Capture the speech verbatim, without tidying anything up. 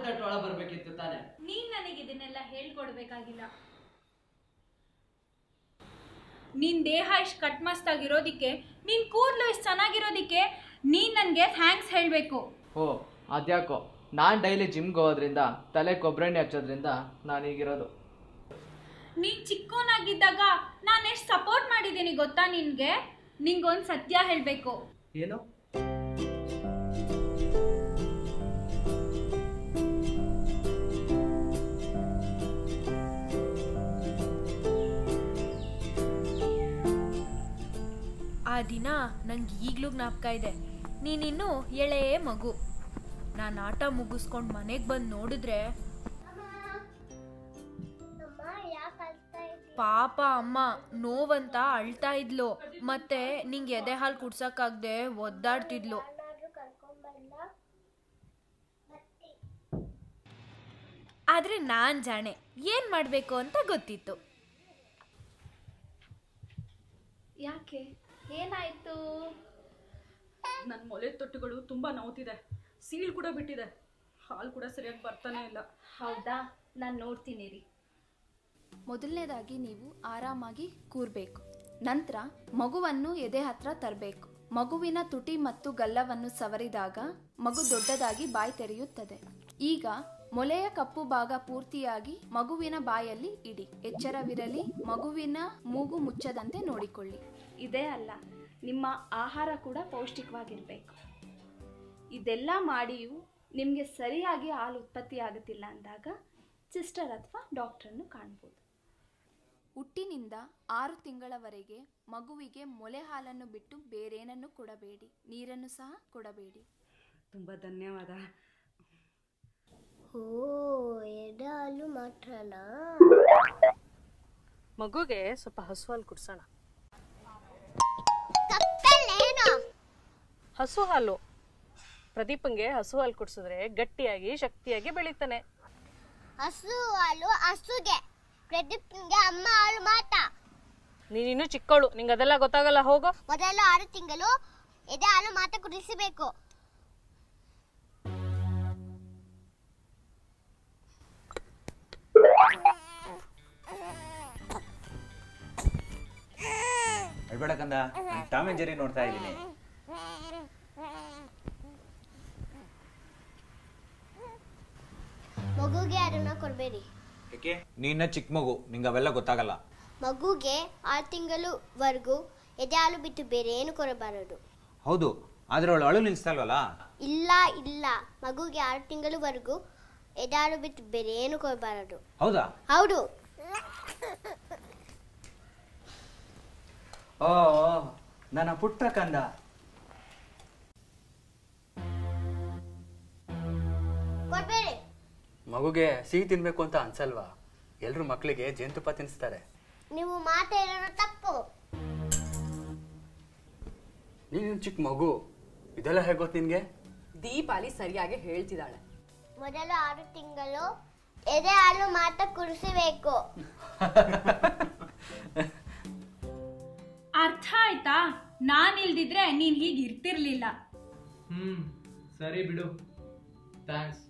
Cut ಒಳ ಬರ್ಬೇಕಿತ್ತು ತಾನೆ. ನೀನ್ ನನಗೆ ಇದನ್ನೆಲ್ಲ ಹೇಳ್ಕೊಡ್ಬೇಕಾಗಿಲ್ಲ. ನಿನ್ ದೇಹ ಇಷ್ಟು ಕಟ್ ಮಸ್ತ್ ಆಗಿರೋದಿಕ್ಕೆ, ನಿನ್ ಕೂದಲು ಇಷ್ಟು ಚೆನ್ನಾಗಿರೋದಿಕ್ಕೆ ನೀನ್ ನನಗೆ ಥ್ಯಾಂಕ್ಸ್ ಹೇಳಬೇಕು. ಓ ಅದ್ಯಾಕೋ, ನಾನು ಡೈಲಿ ಜಿಮ್ಗೆ ಹೋಗೋದ್ರಿಂದ, ತಲೆ ಕೊಬ್ಬರೆಣ್ಣೆ ಹಚ್ಚೋದ್ರಿಂದ ನಾನು ಈಗಿರೋದು. ನೀನ್ ಚಿಕ್ಕೋನಾಗಿದ್ದಾಗ ನಾನು ಎಷ್ಟು ಸಪೋರ್ಟ್ ಮಾಡಿದ್ದೀನಿ ಗೊತ್ತಾ ನಿನ್ಗೆ? ನಿಂಗೊಂದು ಸತ್ಯ ಹೇಳಬೇಕು. ಏನು? ಆ ದಿನ ನಂಗೆ ಈಗಲೂ ಜ್ಞಾಪಕ ಇದೆ. ನೀನಿನ್ನೂ ಎಳೆ ಮಗು. ನಾನು ಆಟ ಮುಗಿಸ್ಕೊಂಡು ಮನೆಗೆ ಬಂದು ನೋಡಿದ್ರೆ ಪಾಪ ಅಮ್ಮ ನೋವಂತ ಅಳ್ತಾ ಇದ್ಲು. ಮತ್ತೆ ನಿಂಗೆ ಎದೆ ಹಾಲು ಕುಡ್ಸಕ್ಕಾಗ್ದೆ ಒದ್ದಾಡ್ತಿದ್ಲು. ಆದ್ರೆ ನಾನ್ ಜಾಣೆ, ಏನ್ ಮಾಡ್ಬೇಕು ಅಂತ ಗೊತ್ತಿತ್ತು. ಯಾಕೆ, ಏನಾಯ್ತು? ನನ್ನ ಮೊಲೆ ತೊಟ್ಟುಗಳು ತುಂಬ ನೋವ್ತಿದೆ, ಸೀಳು ಕೂಡ ಬಿಟ್ಟಿದೆ, ಹಾಲು ಕೂಡ ಸರಿಯಾಗಿ ಬರ್ತಾನೆ ಇಲ್ಲ. ಹೌದಾ, ನಾನು ನೋಡ್ತೀನಿ ರೀ. ಮೊದಲನೇದಾಗಿ ನೀವು ಆರಾಮಾಗಿ ಕೂರಬೇಕು. ನಂತರ ಮಗುವನ್ನು ಎದೆ ಹತ್ರ ತರಬೇಕು. ಮಗುವಿನ ತುಟಿ ಮತ್ತು ಗಲ್ಲವನ್ನು ಸವರಿದಾಗ ಮಗು ದೊಡ್ಡದಾಗಿ ಬಾಯಿ ತೆರೆಯುತ್ತದೆ. ಈಗ ಮೊಲೆಯ ಕಪ್ಪು ಭಾಗ ಪೂರ್ತಿಯಾಗಿ ಮಗುವಿನ ಬಾಯಲ್ಲಿ ಇಡಿ. ಎಚ್ಚರವಿರಲಿ, ಮಗುವಿನ ಮೂಗು ಮುಚ್ಚದಂತೆ ನೋಡಿಕೊಳ್ಳಿ. ಇದೇ ಅಲ್ಲ, ನಿಮ್ಮ ಆಹಾರ ಕೂಡ ಪೌಷ್ಟಿಕವಾಗಿರಬೇಕು. ಇದೆಲ್ಲ ಮಾಡಿಯೂ ನಿಮಗೆ ಸರಿಯಾಗಿ ಹಾಲು ಉತ್ಪತ್ತಿ ಆಗುತ್ತಿಲ್ಲ ಅಂದಾಗ ಸಿಸ್ಟರ್ ಅಥವಾ ಡಾಕ್ಟ್ರನ್ನು ಕಾಣ್ಬೋದು. ಹುಟ್ಟಿನಿಂದ ಆರು ತಿಂಗಳವರೆಗೆ ಮಗುವಿಗೆ ಮೊಲೆ ಹಾಲನ್ನು ಬಿಟ್ಟು ಬೇರೇನನ್ನು ಕೊಡಬೇಡಿ, ನೀರನ್ನು ಸಹ ಕೊಡಬೇಡಿ. ತುಂಬ ಧನ್ಯವಾದ. ಓ, ಎಡೆ ಹಾಲು ಮಾತ್ರನಾ? ಮಗುಗೆ ಸ್ವಲ್ಪ ಹಸು ಹಾಲು ಕುಡ್ಸೋಣ. ಹಸು ಹಾಲು ಪ್ರದೀಪಂಗೆ ಹಸು ಹಾಲು ಕುಡಿಸಿದ್ರೆ ಗಟ್ಟಿಯಾಗಿ ಶಕ್ತಿಯಾಗಿ ಬೆಳೀತಾನೆ. ಹಸು ಹಾಲು ಹಸುಗೆ, ಪ್ರದೀಪ್ಗೆ ಅಮ್ಮ ಹಾಲು ಮಾತ್ರ. ನೀನಿನ್ನು ಚಿಕ್ಕವಳು, ನಿಂಗೆ ಅದೆಲ್ಲ ಗೊತ್ತಾಗಲ್ಲ. ಹೋಗೋ. ಮೊದಲು ಆರು ತಿಂಗಳು ಎದೆ ಹಾಲು ಮಾತ್ರ ಕುಡಿಸಬೇಕು. ಅಳ್ಬೇಡ ಕಂದ, ಟಾಮ್ ಅಂಡ್ ಜೆರ್ರಿ ನೋಡ್ತಾ ಇದ್ದೀನಿ. ಮಗುಗೆ ಅದನ್ನ ಕೊಡಬೇಡಿ. ಯಾಕೆ? ನೀನ ಚಿಕ್ಕ ಮಗು, ನಿಂಗೆ ಅವೆಲ್ಲ ಗೊತ್ತಾಗಲ್ಲ. ಮಗುಗೆ ಆರು ತಿಂಗಳವರೆಗೂ ಎದೆ ಹಾಲು ಬಿಟ್ಟು ಬೇರೆ ಏನು ಕೊಡಬಾರದು. ಹೌದು, ಆದ್ರೆ ಅವಳು ಅಳು ನಿಲ್ಲಿಸ್ತಾ ಇಲ್ವಲ್ಲ? ಇಲ್ಲ ಇಲ್ಲ, ಮಗುಗೆ ಆರು ತಿಂಗಳವರೆಗೂ ಎದೆ ಹಾಲು ಬಿಟ್ಟು ಬೇರೆ ಏನು ಕೊಡಬಾರದು. ಹೌದಾ? ಹೌದು. ಓ ನನ್ನ ಪುಟ್ಟ ಕಂದ. ಕೊಡಬೇಡಿ. ಮಗುಗೆ ಸಿಹಿ ತಿನ್ಬೇಕು ಅಂತ ಅನ್ಸಲ್ವಾ? ಎಲ್ರು ಮಕ್ಕಳಿಗೆ ಜೇನುತುಪ್ಪ ತಿನ್ನಿಸ್ತಾರೆ. ನೀವು ಮಾತಾಡೋದು ತಪ್ಪು. ನೀನು ಚಿಕ್ಕ ಮಗು, ಇದೆಲ್ಲ ಹೇಗೆ ಗೊತ್ತು ನಿನ್ಗೆ? ದೀಪಾಲಿ ಸರಿಯಾಗಿ ಹೇಳ್ತಿದ್ದಾಳೆ. ಮೊದಲು ಆರು ತಿಂಗಳು ಎದೆ ಹಾಲು ಮಾತ್ರ ಕುಡಿಸಬೇಕು. ಅರ್ಥ ಆಯ್ತಾ? ನಾನ್ ಇಲ್ದಿದ್ರೆ ನೀನ್ ಹೀಗೆ ಇರ್ತಿರ್ಲಿಲ್ಲ. ಹ್ಮ್ ಸರಿ ಬಿಡು, ಥ್ಯಾಂಕ್ಸ್.